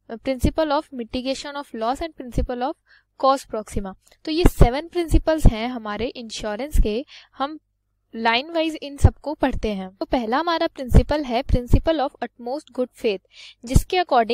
Principal of mitigation of loss and principle of cost proxima. तो ये 7 principles हैं हमारे इंश्योरेंस के। हम लाइन वाइज इन सबको पढ़ते हैं। तो पहला हमारा प्रिंसिपल है principle of utmost good faith, जिसके अकॉर्डिंग